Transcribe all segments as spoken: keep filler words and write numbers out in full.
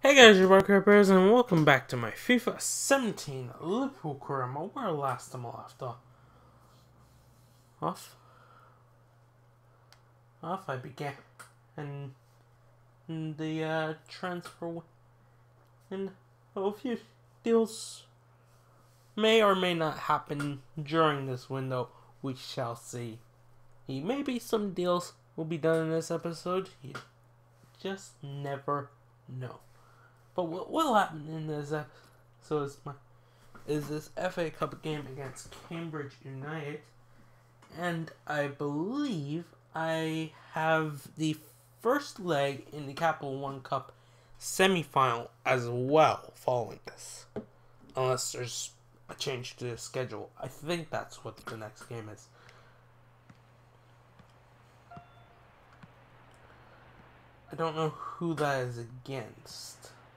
Hey guys, your Barker Bears, and welcome back to my FIFA seventeen Liverpool career mode, where last time I left off. Off? Off I began. And, and the uh, transfer and a few deals may or may not happen during this window. We shall see. Maybe some deals will be done in this episode. You just never know. But what will happen in this episode is, my, is this F A Cup game against Cambridge United. And I believe I have the first leg in the Capital One Cup semi-final as well following this. Unless there's a change to the schedule. I think that's what the next game is. I don't know who that is against.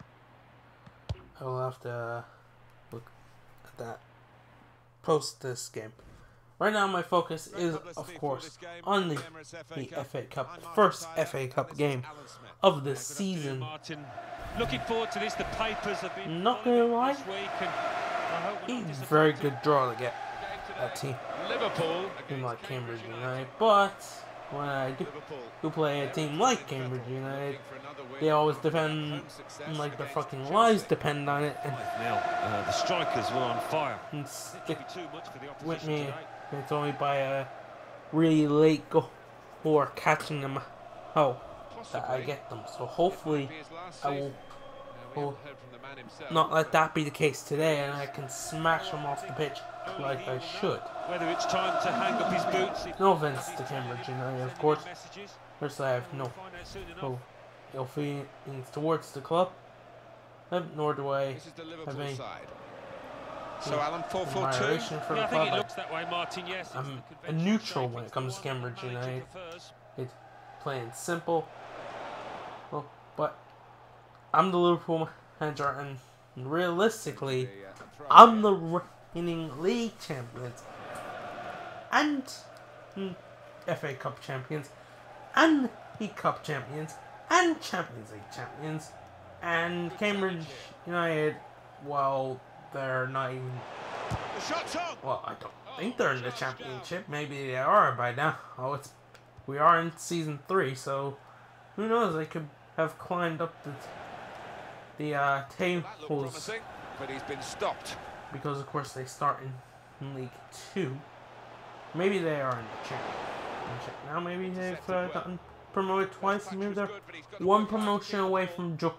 I will have to look at that post this game. Right now my focus is, of course, on the, the F A Cup, the first F A Cup game of the season. Looking forward to this. The papers have been not gonna lie, a very good draw to get that team. Liverpool, team like Cambridge United, but when I do, do play a team like Cambridge United, they always depend, like their fucking lives depend on it. And now uh, the strikers were on fire. And stick with me. It's only by a really late goal or catching them out that I get them. So hopefully I will, will not let that be the case today, and I can smash them off the pitch like I should. Whether it's time to hang up his boots. No offense to Cambridge United, of course. First, I have no, no ill feelings towards the club, nor do I have any So Alan, four four two. admiration for Yeah, the I think club. it looks that way, Martin. Yes, I'm a neutral when it comes to Cambridge United. It's playing simple. Well, but I'm the Liverpool manager, and realistically, I'm the reigning league champions, and mm, F A Cup champions, and League Cup champions, and Champions League champions, and Cambridge United, well, they're not even. Well, I don't think they're in the championship. Maybe they are by now. Oh, it's we are in season three, so who knows? They could have climbed up the the uh, tables. But he's been stopped. Because of course they start in, in League Two. Maybe they are in the championship now. Maybe they've uh, gotten promoted twice. Maybe they're one promotion away from jo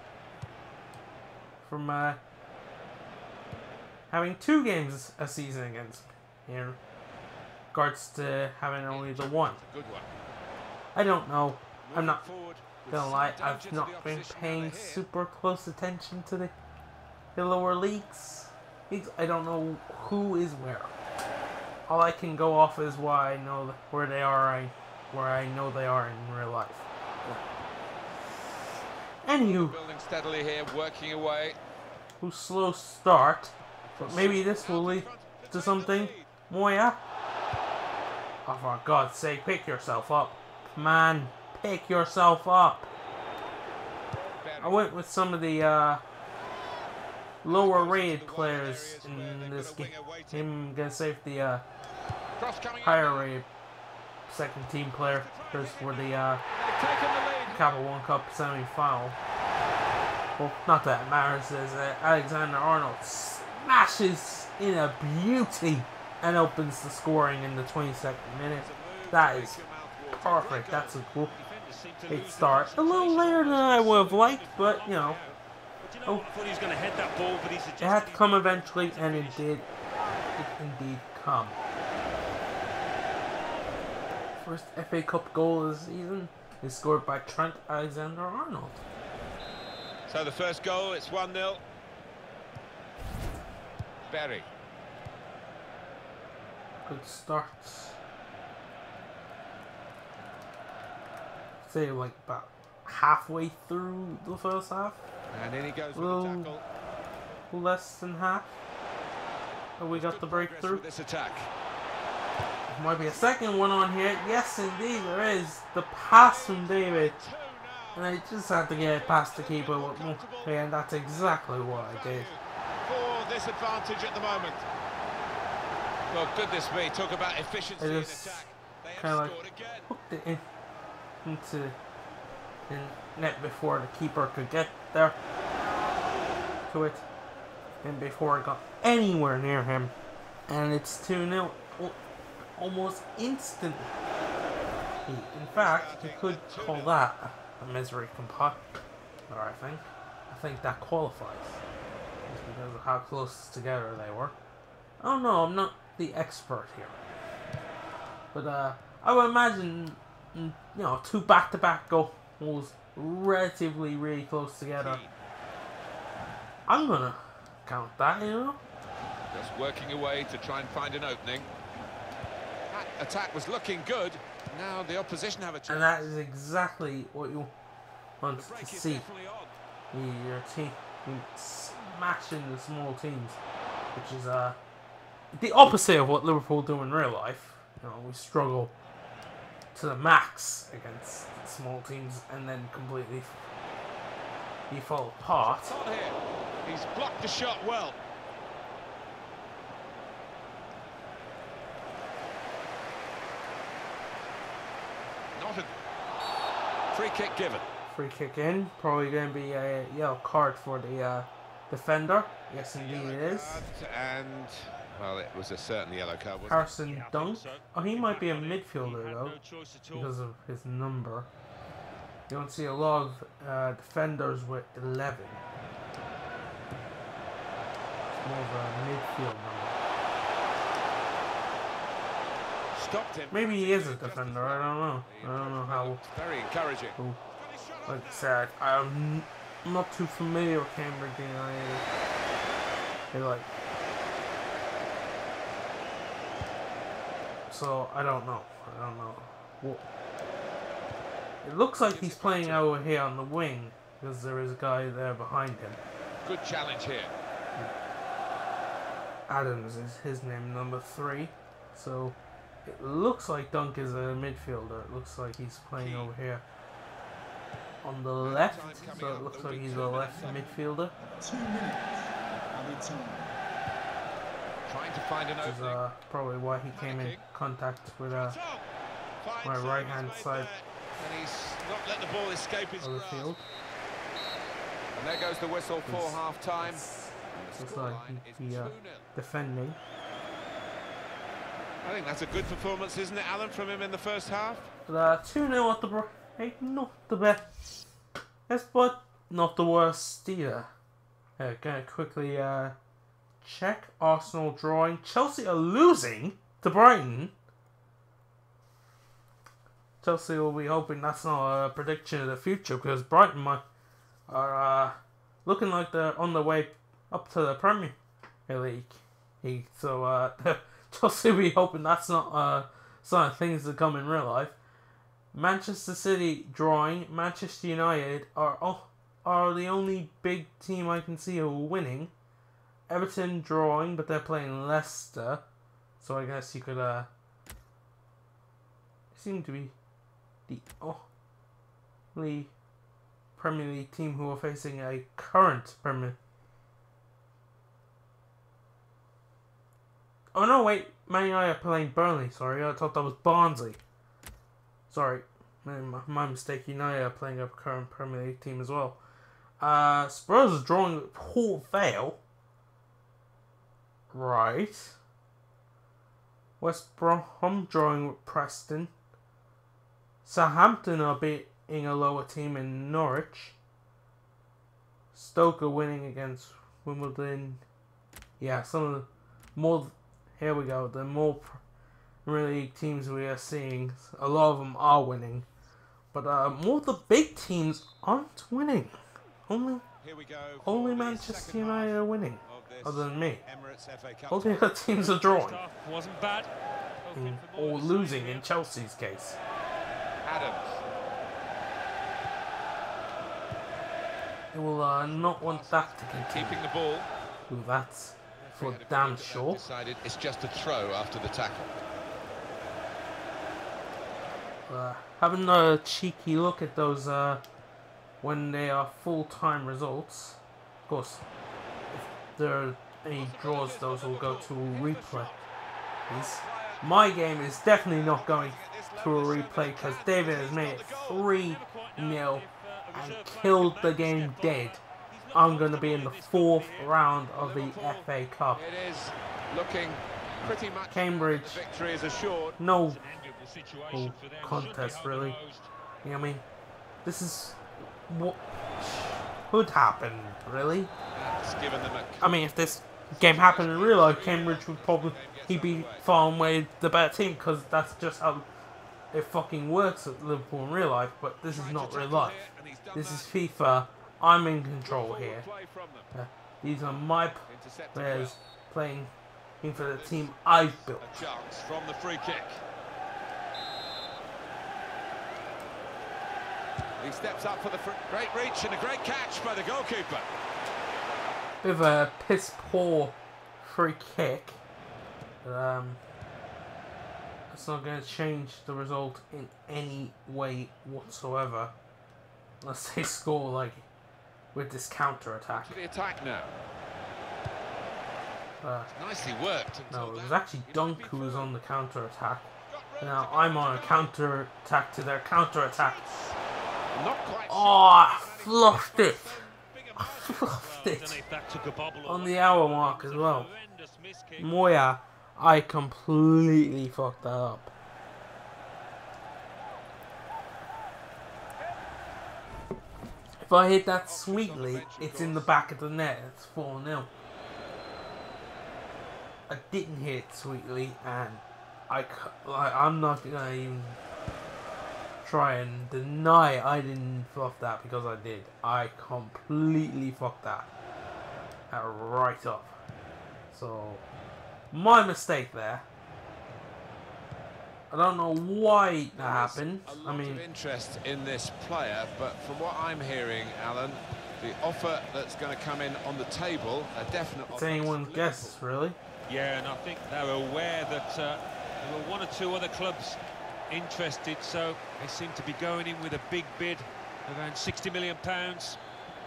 from uh, having two games a season against me, in regards to having only the one. I don't know. I'm not gonna lie. I've not been paying super close attention to the, the lower leagues. I don't know who is where. All I can go off is what I know where they are. I where I know they are in real life. Anywho, Building steadily here, working away. who slow start, but maybe this will lead to something. Moya. Oh, for God's sake, pick yourself up, man! Pick yourself up. I went with some of the uh, lower rated players in this game. I'm gonna save the uh, higher rated second team players for the uh, Capital One Cup semi-final. Well, not that it matters, as uh, Alexander Arnold smashes in a beauty and opens the scoring in the twenty-second minute. That is perfect. That's a great start. A little later than I would have liked, but you know. Oh, it had to come eventually, and it did. It indeed come. First F A Cup goal of the season is scored by Trent Alexander-Arnold. So the first goal, it's one nil. Berry. Good start. Say like about halfway through the first half. And in he goes with Little the tackle. less than half. Oh, we got the breakthrough. With this attack. Might be a second one on here. Yes, indeed, there is. The pass from David And I just had to get it past the keeper with more, and that's exactly what I did. For this advantage at the moment. Well, goodness me, talk about efficiency I in just attack. They have kind of like scored again. hooked it in into the net before the keeper could get there to it, and before it got anywhere near him, and it's two nil almost instantly. In fact, you could call that a misery compartment, I think. I think that qualifies, just because of how close together they were. I don't know, I'm not the expert here, but uh, I would imagine, you know, two back-to-back goals relatively really close together. I'm gonna count that, you know. Just working away to try and find an opening. That attack was looking good. Now the opposition have a chance. And that is exactly what you want to see. Your team smashing the small teams, which is uh the opposite of what Liverpool do in real life. You know, we struggle to the max against small teams and then completely you fall apart. He's blocked the shot well. Not a free kick given. Free kick in. Probably going to be a yellow card for the uh, defender. Yes, indeed it is. And, well, it was a certain yellow card. Harrison yeah, Dunk. So. Oh, he might be a midfielder, though, no because of his number. You don't see a lot of uh, defenders with eleven. It's more of a midfield number. Stopped him. Maybe he is a defender, I don't know. I don't know how. Very encouraging. Cool. Like I said, I'm not too familiar with Cambridge United. They like. So, I don't know. I don't know. Well, it looks like he's playing over here on the wing, because there is a guy there behind him. Good challenge here. Adams is his name, number three. So, it looks like Dunk is a midfielder. It looks like he's playing over here on the left. So, it looks like he's a left midfielder. Two minutes. Trying to find an Which is uh, probably why he came in contact with uh, my right hand side and he's not let the ball escape his of the grasp. field. And there goes the whistle for It's, half time. Looks like he, he uh, defending. I think that's a good performance, isn't it, Alan, from him in the first half? But uh, two nil at the break, not the best. Yes, but not the worst either. Uh, gonna quickly uh, check. Arsenal drawing. Chelsea are losing to Brighton. Chelsea will be hoping that's not a prediction of the future, because Brighton might, are uh, looking like they're on the way up to the Premier League. So uh, Chelsea will be hoping that's not uh, some of things that come in real life. Manchester City drawing. Manchester United are oh, are the only big team I can see who are winning. Everton drawing, but they're playing Leicester, so I guess you could uh seem to be the only Premier League team who are facing a current Premier. Oh no, wait, Man United are playing Burnley. Sorry, I thought that was Barnsley. Sorry, my, my mistake. United are playing a current Premier League team as well. Uh, Spurs is drawing with Port Vale. Right. West Brom drawing with Preston. Southampton are beating a lower team in Norwich. Stoke are winning against Wimbledon. Yeah, some of the more. Here we go. The more Premier League teams we are seeing, a lot of them are winning, but uh, more of the big teams aren't winning. Only, Here we go only Manchester United are winning. Other than me, all the other teams are drawing. Wasn't bad. In, or losing in Chelsea's case. Adams. They will uh, not want that to continue. Keeping the ball. Ooh, that's for damn sure. Decided it's just a throw after the tackle. Uh, having a cheeky look at those uh, when they are full-time results. Of course, if there are any draws, those will go to a replay. My game is definitely not going to a replay because David has made it three nil and killed the game dead. I'm going to be in the fourth round of the F A Cup. It is looking pretty much Cambridge, victory is assured. no oh, contest really. You know what I mean? This is what could happen, really. That's given them a I mean, if this game happened in real life, Cambridge would probably he'd be far and away the better team because that's just how it fucking works at Liverpool in real life. But this is not real life. This is FIFA. I'm in control here. Uh, these are my players playing for the team I've built. A chance from the free kick. He steps up for the fr great reach and a great catch by the goalkeeper. Bit of a piss poor free kick. Um, it's not going to change the result in any way whatsoever. Unless they score like with this counter attack. To the attack now. Uh, Nicely worked. no, it was actually Dunk who was on the counter attack. Now I'm on a counter attack to their counter attack. Not quite. Oh, I fluffed it. I fluffed it on the hour mark as well. Moya, I completely fucked that up. If I hit that sweetly, it's in the back of the net. It's four nil. I didn't hit it sweetly, and I, like, I'm not gonna even try and deny I didn't fluff that because I did. I completely fucked that uh, right up. So, my mistake there. I don't know why that happened. A lot I mean, of interest in this player, but from what I'm hearing, Alan, the offer that's going to come in on the table, a definite it's offer. anyone's guess, really. Yeah, and I think they're aware that uh, there were one or two other clubs interested, so they seem to be going in with a big bid, around sixty million pounds.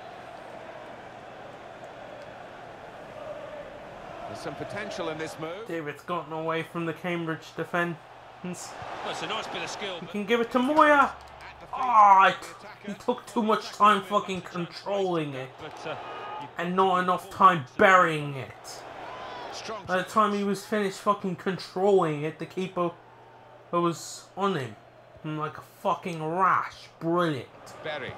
There's some potential in this move. David's gotten away from the Cambridge defence. Well, it's a nice bit of skill. You But can give it to Moya. Ah, oh, he took too much time fucking controlling it, But uh, you and not enough time burying it. Strong. By the time he was finished fucking controlling it, the keeper was on him. And like a fucking rash. Brilliant. Berry.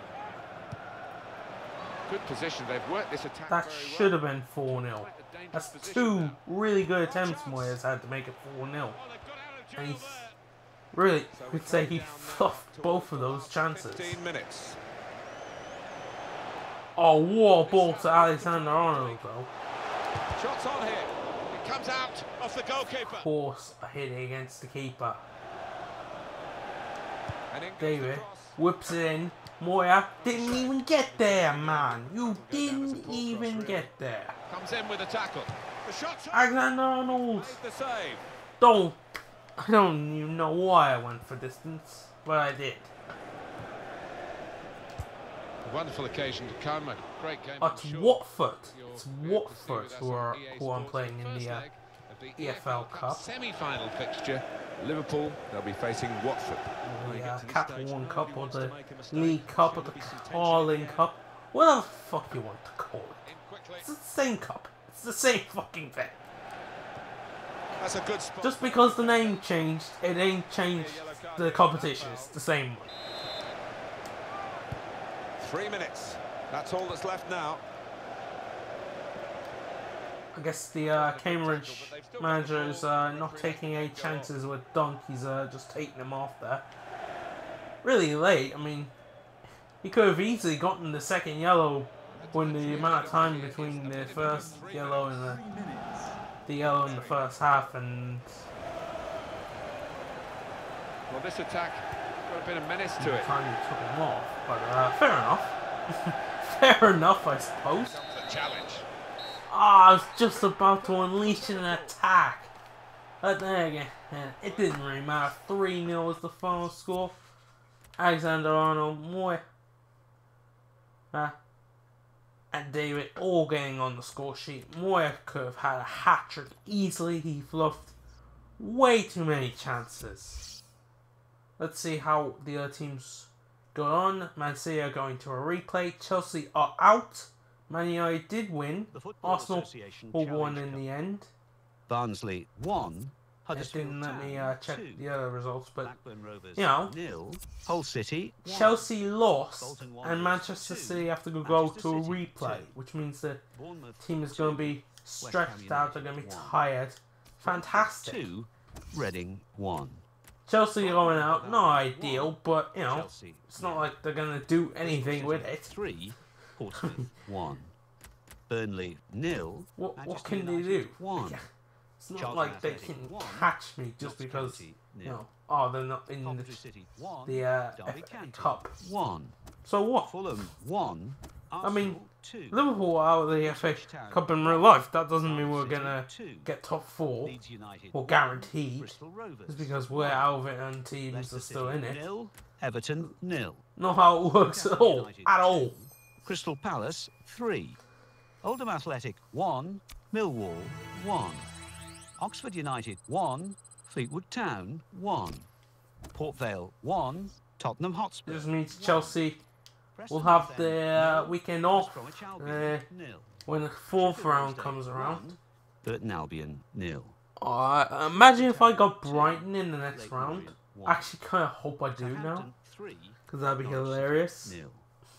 Good position. They've worked this attack That very should well. have been four nil. Quite a dangerous That's position two now. really good attempts Moya's had to make it four nil. And he's really, I could say he fluffed both of those chances. fifteen minutes. Oh, what a ball to Alexander Arnold though. Shots on here. It comes out off the goalkeeper. Of course, a hit against the keeper. And in goes David the cross. whips it in. Moya didn't even get there, man. You didn't even get there. Comes in with a tackle. The shot's on. Alexander Arnold. Made the save. Don't. I don't even know why I went for distance, but I did. A wonderful occasion to come. A great game. Oh, I'm it's sure Watford. you'll It's be able to see Watford with us who on are E A who I'm Sports playing in first the uh, leg of the E F L Cup. semi-final fixture. Liverpool, they'll be facing Watford. the uh, Capital One Cup or the League Cup or the Carling Cup, whatever the fuck you want to call it. In quickly. It's the same cup. It's the same fucking thing. That's a good spot. Just because the name changed, it ain't changed the competition. It's the same one. Three minutes. That's all that's left now. I guess the uh, Cambridge manager is uh, not taking any chances with Dunk. He's uh, just taking him off there. Really late. I mean, he could have easily gotten the second yellow when the amount of time between the first yellow and the, the yellow in the first half. And Well, this attack got a bit of menace to the it. time he took him off. But uh, fair enough. Fair enough, I suppose. Comes the challenge. Ah, I was just about to unleash an attack. But then again, it didn't really matter. three nil was the final score. Alexander Arnold, Moy. uh, and David all getting on the score sheet. Moya could have had a hat-trick easily. He fluffed way too many chances. Let's see how the other teams go on. Man City are going to a replay. Chelsea are out. Man United did win. Arsenal won in the end. Barnsley one. It didn't let me uh, check two. the other results, but Blackburn Rovers you know, nil. Hull City one. Chelsea lost, Bolton Wanderers and Manchester two. City have to go Manchester to a City replay, two. which means the Bournemouth team is two. going to be West Ham stretched out. They're United going to be one. tired. Fantastic. two. Reading one. Chelsea going out, not ideal, but you know, Chelsea it's not nil. like they're going to do anything with City it. three. Portsmouth one. Burnley nil. What what Manchester can they United do? one. Yeah. It's not Charlton like they Athletic can one. catch me just Notts because County you nil. know, oh, they're not in the, Coventry City one. the uh, Derby F A County Cup. one. So what? Fulham one. I mean, Arsenal two. Liverpool are out of the F A Cup in real life. That doesn't mean we're gonna get top four Leeds United or one. guaranteed. Bristol Rovers It's because we're one. out of it and teams Leicester are still City in it. nil. Everton nil. Not how it works at all. United At two. all. Crystal Palace three. Oldham Athletic one. Millwall one. Oxford United one. Fleetwood Town one. Port Vale one. Tottenham Hotspur. This means one. Chelsea Preston will have North the End, uh, nil. weekend West off Bromwich Albion, uh, nil. when the fourth Sheffield round Wednesday, comes around. one. Burton Albion nil. Uh, imagine if I got Two. Brighton in the next Leighton round. Orient, one. Actually, kind of hope I do now, Southampton three. because that'd be Norwich City, hilarious. nil.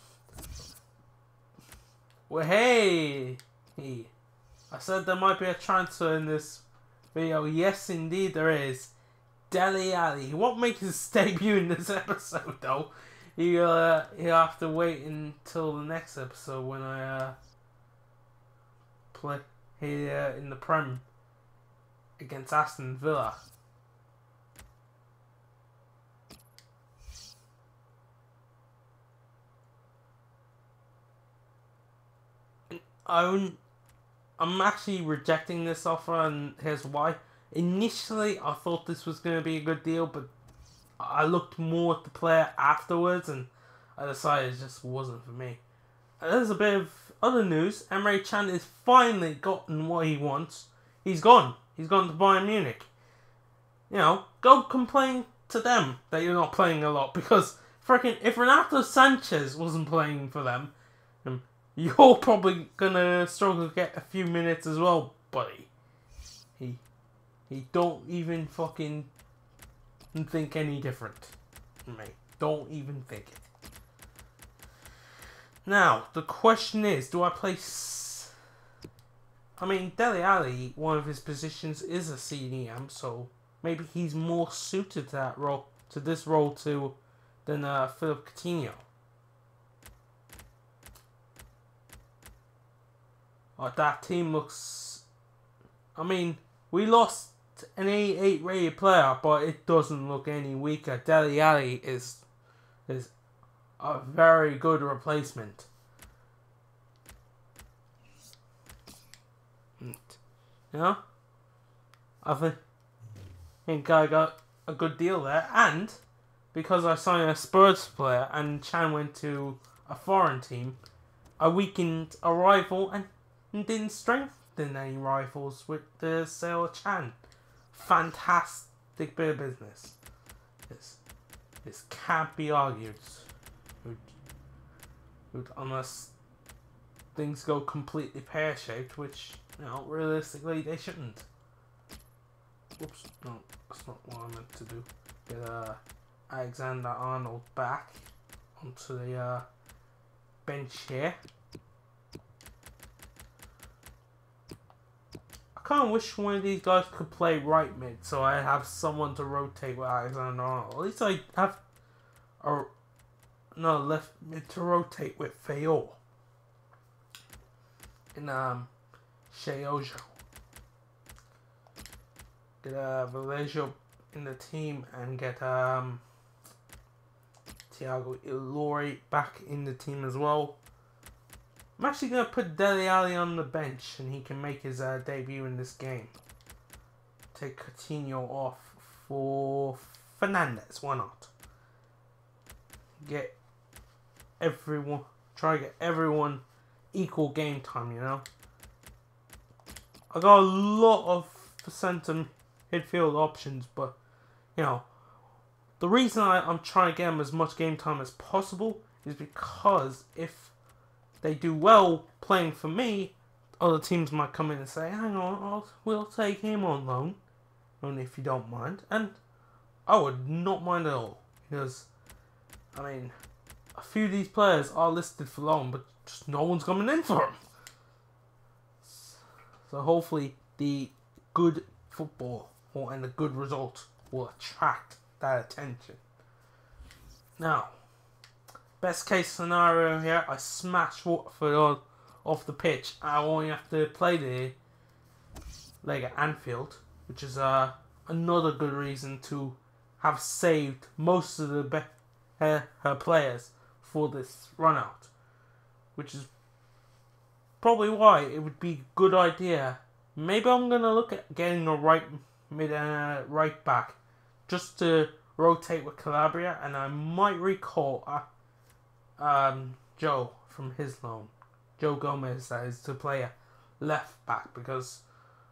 Well, hey! Hey. I said there might be a transfer in this video. Yes, indeed there is. Dele Alli. He won't make his debut in this episode, though. He'll, uh, he'll have to wait until the next episode when I uh, play here in the Prem against Aston Villa. I'm, I'm actually rejecting this offer, and here's why. Initially, I thought this was going to be a good deal, but I looked more at the player afterwards, and I decided it just wasn't for me. And there's a bit of other news. Emre Can has finally gotten what he wants. He's gone. He's gone to Bayern Munich. You know, go complain to them that you're not playing a lot, because freaking if Renato Sanchez wasn't playing for them, um, you're probably gonna struggle to get a few minutes as well, buddy. He, he don't even fucking think any different, mate. Don't even think it. Now the question is, do I play? S I mean, Dele Alli, one of his positions is a C D M, so maybe he's more suited to that role, to this role too, than uh, Philip Coutinho. Oh, that team looks... I mean, we lost an eighty-eight rated player, but it doesn't look any weaker. Dele Alli is, is a very good replacement. You know? I think, think I got a good deal there. And, because I signed a Spurs player and Chan went to a foreign team, I weakened a rival and and didn't strengthen any rivals with the sale of Chan. Fantastic bit of business. This, this can't be argued. Unless things go completely pear-shaped, which, you know, realistically they shouldn't. Whoops, no, that's not what I meant to do. Get uh, Alexander Arnold back onto the uh, bench here. I kind of wish one of these guys could play right mid, so I have someone to rotate with Alexander Arnold. At least I have a no left mid to rotate with Fayol and um Shea Ojo. Get uh, Vallejo in the team and get um Thiago Ilori back in the team as well. I'm actually going to put Dele Alli on the bench and he can make his uh, debut in this game. Take Coutinho off for Fernandes. Why not? Get everyone try to get everyone equal game time, you know. I got a lot of centre midfield options, but you know, the reason I, I'm trying to get them as much game time as possible is because if they do well playing for me, other teams might come in and say, hang on, I'll, we'll take him on loan, only if you don't mind. And I would not mind at all, because, I mean, a few of these players are listed for loan, but just no one's coming in for them. So hopefully the good football or and the good results will attract that attention. Now, best case scenario here, I smash Watford off the pitch. I only have to play the leg at Anfield, which is uh, another good reason to have saved most of the be- her, her players for this run out, which is probably why it would be a good idea. Maybe I'm gonna look at getting a right mid uh, right back just to rotate with Calabria, and I might recall uh, um, Joe from his loan, Joe Gomez, that is, to play a left back, because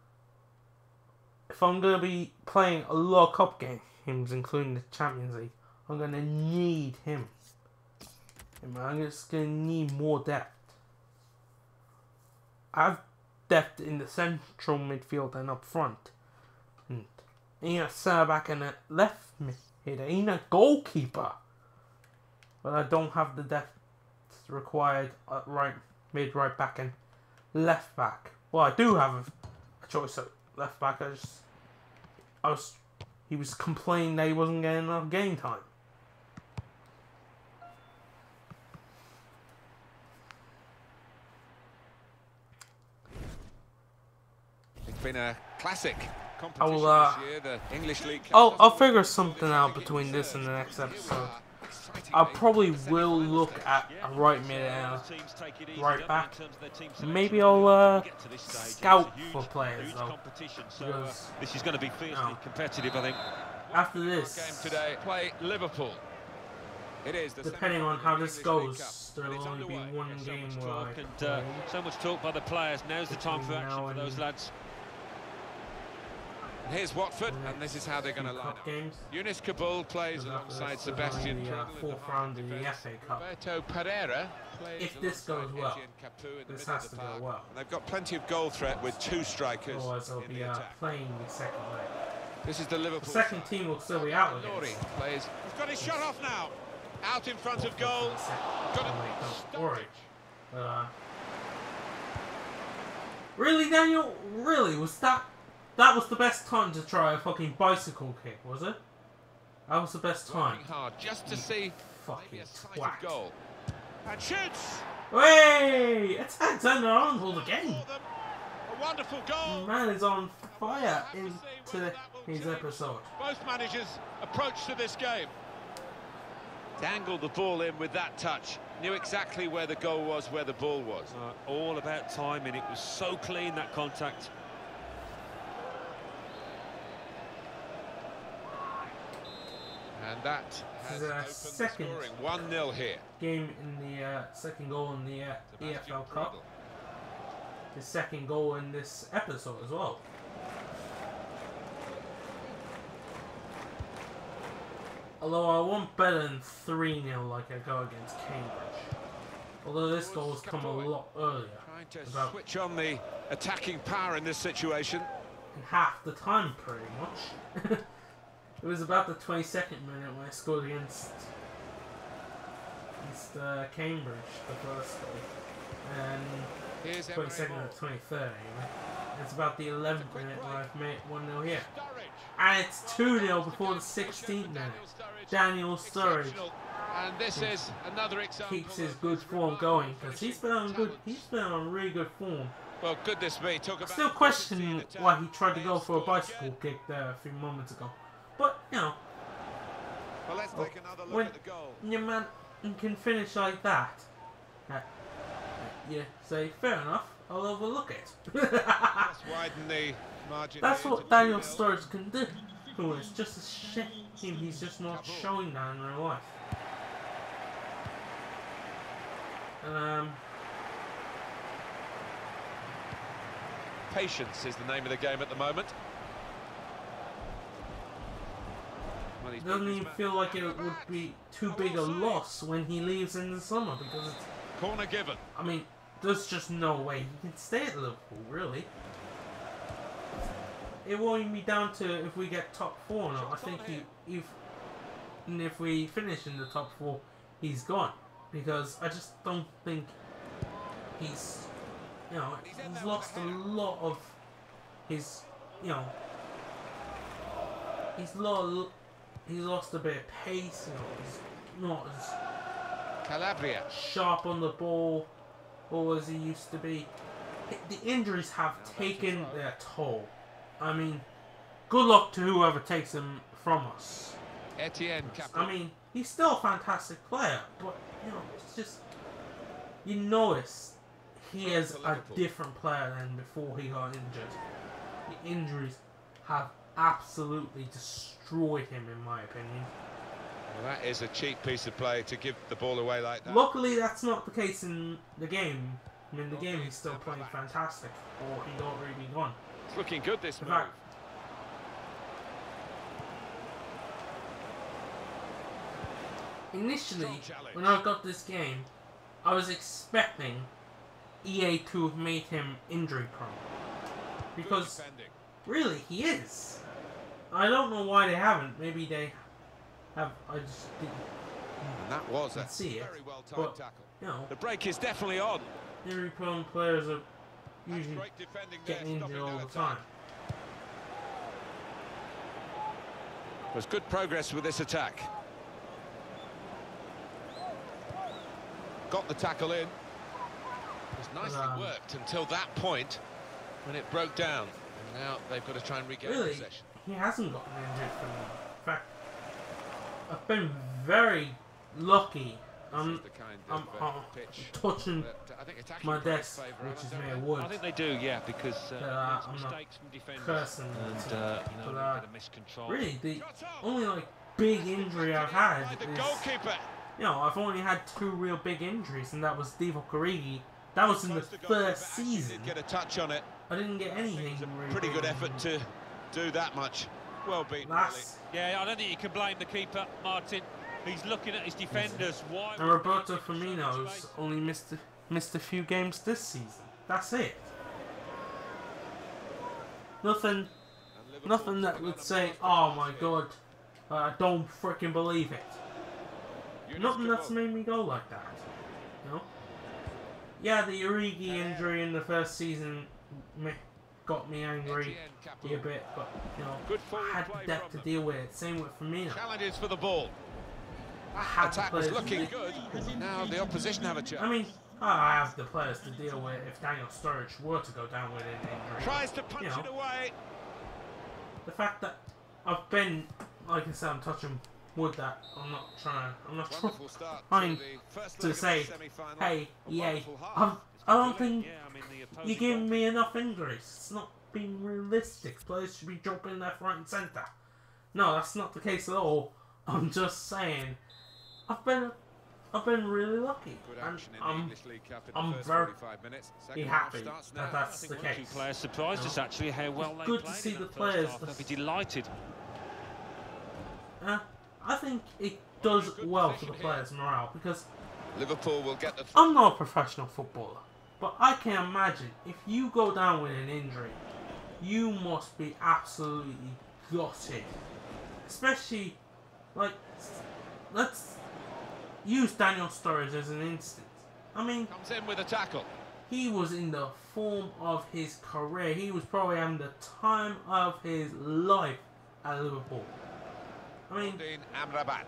if I'm gonna be playing a lot of cup games, including the Champions League, I'm gonna need him. I'm just gonna need more depth. I have depth in the central midfield and up front. And ain't a centre back and a left mid. Ain't a goalkeeper. But I don't have the depth required at right mid, right back, and left back. Well, I do have a, a choice at left back. I just, I was, he was complaining that he wasn't getting enough game time. Been a classic competition I will, uh, this year, the English League. I'll, I'll figure something out between this and the next episode. I probably will look at a right mid and a right back. Maybe I'll uh, scout for players though, because this is going to be fiercely no. competitive, I think. After this, Game today, play Liverpool. It is the depending on how this goes, there will only be one game where I And uh, so much talk by the players. Now's the time for action for those lads. Here's Watford, and this is how they're going to line up. Games. Yunus Kabul plays alongside Sebastian the uh, fourth round of the F A Cup. Roberto Pereira plays If this goes alongside well, Etienne Capoue in the this middle has of to the go park. well. And they've got plenty of goal threat with two strikers Otherwise, I'll in be the uh, attack. playing the second leg. This is the Liverpool. The second team will still be out Nori against. plays. He's got his shot off now. Out in front of goal. Got Oh, it. wait, don't worry. Uh, really, Daniel? Really? Was that that was the best time to try a fucking bicycle kick? Was it? That was the best time. Working hard just to see Fucking maybe a sight twat. of goal. And shoots. Hey! Attack Alexander Arnold again. A wonderful goal. Man is on fire into his episode. Both managers approach to this game. Dangled the ball in with that touch. Knew exactly where the goal was, where the ball was. Uh, all about timing. It was so clean, that contact. And that has This is our opened second the scoring. one nil here. Game in the uh, second goal in the uh, E F L Cup. The second goal in this episode as well. Although I want better than three nil like I go against Cambridge. Although this goal has come a lot earlier. Trying to About switch on the attacking power in this situation. in half the time, pretty much. It was about the twenty-second minute when I scored against, against uh, Cambridge, the first goal. And Here's Emre twenty-second or Mor. twenty-third anyway. It's about the eleventh minute when I've made one nil here. Sturridge. And it's two nil before the sixteenth minute. Daniel Sturridge Exceptional. And this is another example. keeps his of good form remarkable going, because he's been on good. talent. He's been on really good form. Well, goodness me, talk I about still efficiency in question attack. why he tried to They go have for a scored bicycle again. kick there a few moments ago. But you know, Well, let's Oh, take another look when at the goal. your man can finish like that, uh, you say fair enough. I'll overlook it. Let's widen the margin. That's here what to Daniel two nil. Sturridge can do. It's just a shame he's just not showing that in real life. Um, Patience is the name of the game at the moment. Well, he's doesn't beaten even his feel man. like it would be too big a loss when he leaves in the summer, because it's, Corner given. I mean, there's just no way he can stay at Liverpool, really. It won't even be down to if we get top four or not. I think he, if, and if we finish in the top four, he's gone. Because I just don't think he's, you know, he's lost a lot of his, you know, he's lost, he's lost a bit of pace, you know, he's not as Calabria. sharp on the ball or as he used to be. The injuries have taken their toll. I mean, good luck to whoever takes him from us. Etienne I captain. mean, he's still a fantastic player, but, you know, it's just, you notice he is a different player than before he got injured. The injuries have absolutely destroyed him, in my opinion. Well, that is a cheap piece of play to give the ball away like that. Luckily, that's not the case in the game. I mean, the game he's still playing fantastic, or he'd already be gone. It's looking good, this In move. fact, initially, when I got this game, I was expecting E A to have made him injury prone. Because, really, he is. I don't know why they haven't. Maybe they have. I just didn't And that was a Let's see it, very well timed but- tackle. you know, The break is definitely on. injury prone players are That's usually great defending there, getting injured stopping all that the time. attack. There's good progress with this attack. Got the tackle in. It was nicely Um, worked until that point when it broke down. And now they've got to try and regain Really, possession. he hasn't gotten injured for me. In fact, I've been very lucky. I'm, This is the kind I'm, of, uh, I'm pitch touching that, uh, I think attacking my players desk, favour, which is don't made of they? wood. I think they do, yeah, because uh, Uh, it's I'm not mistakes from defenders cursing, and but, uh, you know, but, a uh, bit of miscontrol. Really, the Shot on. only like big injury I've had By the is, goalkeeper. you know, I've only had two real big injuries, and that was Divock Origi. That was in the Close to goalkeeper, first actually season. did get a touch on it. I didn't get anything. It was a really pretty good big. effort to do that much. Well beaten, That's Yeah, I don't think you can blame the keeper, Martin. He's looking at his defenders. Why? and Roberto Firmino's only missed a, missed a few games this season. That's it. Nothing, really. nothing that would say, "Oh my God, I don't freaking believe it." Nothing that's made me go like that. You know? Yeah, the Origi injury in the first season me, got me angry a bit, but you know, Good I forward had play that from to them. deal with it. Same with Firmino. Challenges for the ball. I had the Attack was players to looking deal- good. Now the opposition have a chance. I mean, I have the players to deal with if Daniel Sturridge were to go down with an injury. Tries to punch you know. it away. The fact that I've been, like I said, I'm touching wood that I'm not trying, I'm not trying Wonderful start trying to the first to leg of say, the semi-final. hey, A E A, wonderful half. I'm, I don't think Yeah, I mean, the you're opposing giving me enough injuries. It's not being realistic. Players should be jumping left, right, and centre. No, that's not the case at all. I'm just saying, I've been, I've been really lucky, Good and action in the I'm English League Cup in I'm the first very forty-five minutes. be Second half happy starts that now. that's the One or two case. players surprised No. us actually how well It's they good to played see in the that first players half. that's- They'll be delighted. Uh, I think it does well for the players' morale because Liverpool will get the. I'm not a professional footballer, but I can imagine if you go down with an injury, you must be absolutely gutted. Especially, like, let's use Daniel Sturridge as an instance. I mean, Comes in with a tackle. he was in the form of his career. He was probably having the time of his life at Liverpool. I mean, Dean Amrabat.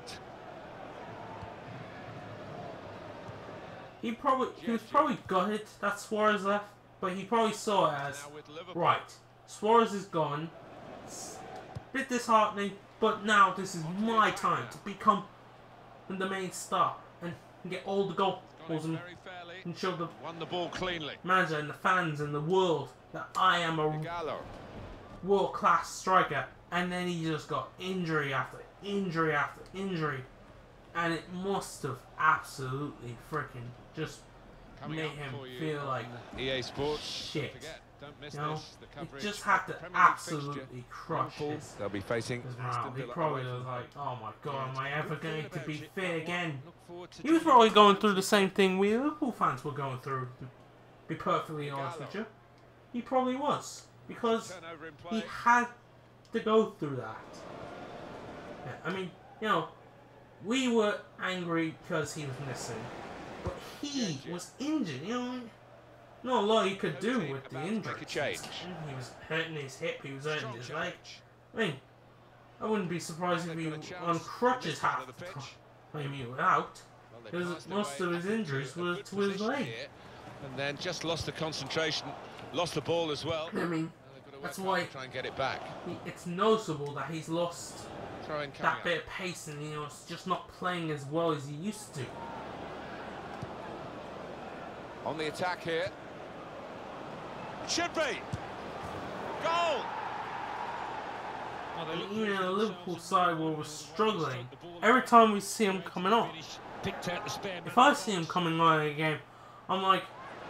he probably he was probably gutted that Suarez left, but he probably saw it as Now with Liverpool. right. Suarez is gone. It's a bit disheartening, but now this is my time to become the main star and get all the goals Got it and, very fairly. and show the Won the ball cleanly. manager and the fans and the world that I am a Gallo. world-class striker. And then he just got injury after injury after injury, and it must have absolutely freaking just Coming made up him for you feel on like E A Sports. shit. Forget, don't miss You know, this. The he coverage just had to of the Premier League absolutely fixture. crush Liverpool, his, they'll be facing his Aston morale. He Villa probably away was from like, home. oh my god, Yeah, am I it's a ever good going thing to be about it. fit again? Look forward to He was doing probably it. going through the same thing we Liverpool fans were going through, to be perfectly honest with you. He probably was. Because Turnover in he play. had to go through that. Yeah, I mean, you know, we were angry because he was missing. But he was injured, you know. Not a lot he could do with the injury. Make a change. He was hurting his hip, he was hurting Strong his leg. challenge. I mean, I wouldn't be surprised if They've he got a chance on crutches on this part half of the the time. pitch. Maybe he was out. Well, they Because passed most away of his into injuries a were good to his position leg. here, and then just lost the concentration, lost the ball as well. I mean, Now they've got to work that's hard why to try and get it back. he, it's noticeable that he's lost Throw in coming that up. bit of pace and, you know, it's just not playing as well as he used to. On the attack here. Should be. Goal! Well, they And look even in for the Liverpool themselves side and where the we're ball struggling, the ball every time we see him coming on, finish, picked out the spare if man. I see him coming on in a game, I'm like,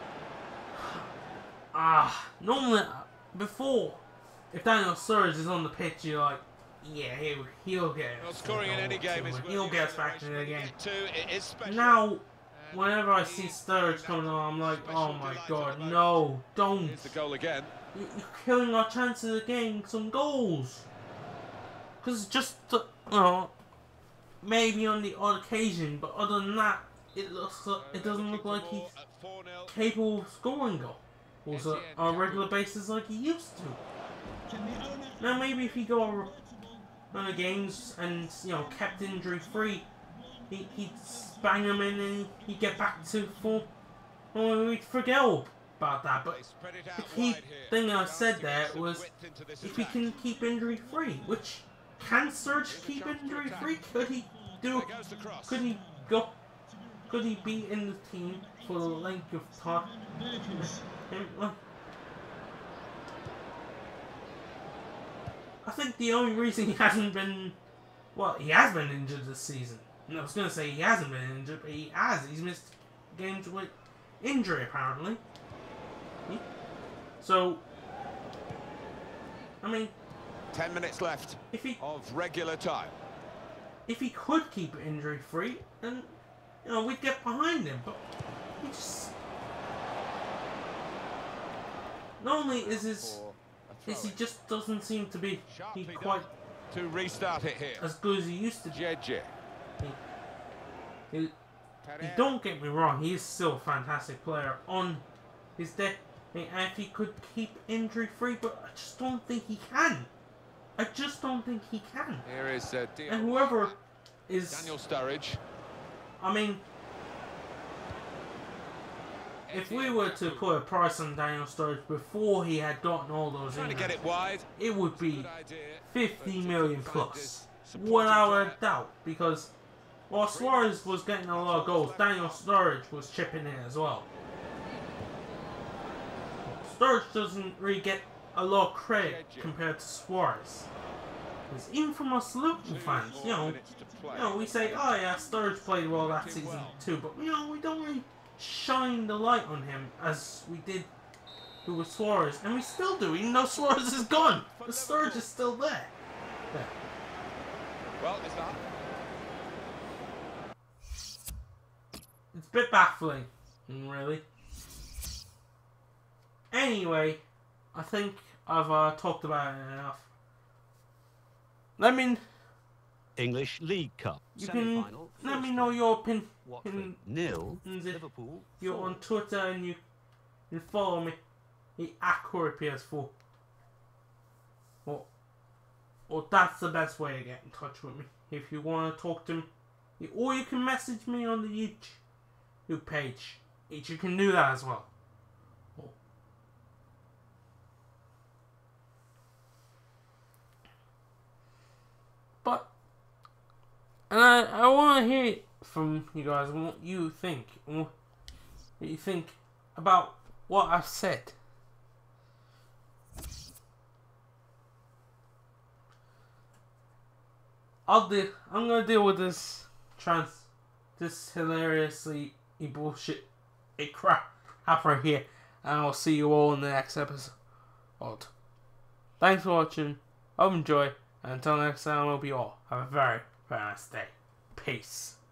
ah, normally, before, if Daniel Sturridge is on the pitch, you're like, yeah, he'll, he'll get Well, us. a scoring in goal any or game two, is and worth he'll the get us back in the acceleration. game. Get to, it is special. Now, whenever I see Sturridge coming on, I'm like, oh my god, no, don't. Here's the goal again. You- You're killing our chances of getting some goals. Because just, uh, you know, maybe on the odd occasion, but other than that, it looks like, it doesn't look like he's capable of scoring goals uh, on a regular basis like he used to. Now maybe if he go on the games and, you know, kept injury free, he, he'd bang them in and he'd get back to full. Well, we'd forget all about that, but the key thing I said there was if he can keep injury free, which can Sturridge keep injury free? Could he do? Could he go? Could he be in the team for the length of time? And, uh, I think the only reason he hasn't been, well, he has been injured this season. And I was gonna say he hasn't been injured, but he has. He's missed games with injury apparently. So, I mean, Ten minutes left if he of regular time. if he could keep it injury free, then you know we'd get behind him. But he just not only is his For a is he throw-in. just doesn't seem to be he Sharply quite done to restart it here. as good as he used to be. Jeje. He, he, don't get me wrong, he is still a fantastic player on his day, and if he could keep injury free, but I just don't think he can. I just don't think he can. Here is uh, Dion. And whoever is, Daniel Sturridge. I mean, if we were to put a price on Daniel Sturridge before he had gotten all those Trying to get injuries, it wide. it would be Good idea. fifty But million if you can find plus, this supporting without a player, doubt. Because while Suarez was getting a lot of goals, Daniel Sturridge was chipping in as well. Sturridge doesn't really get a lot of credit compared to Suarez. Because even from us Liverpool two fans, you more know, minutes to play. you know, we say, oh yeah, Sturridge played well that season too, but you know, we don't really shine the light on him as we did with Suarez, and we still do, even though Suarez is gone. But Sturridge is still there. Yeah. Well, is that? It's a bit baffling, really. Anyway, I think I've uh, talked about it enough. Let me, English League Cup you can semi-final. let first me know leg. your opinion. Watford nil. If Liverpool. you're four. on Twitter and you, you follow me, the at Corey P S four. Or, or that's the best way to get in touch with me. If you want to talk to me, or you can message me on the YouTube page. You can do that as well. But, and I, I want to hear it from you guys, what you think, what you think about what I've said. I'll do, I'm gonna deal with this trans, this hilariously bullshit a crap right here. And I'll see you all in the next episode. Thanks for watching. Hope you enjoy. And until next time, I hope you all have a very, very nice day. Peace.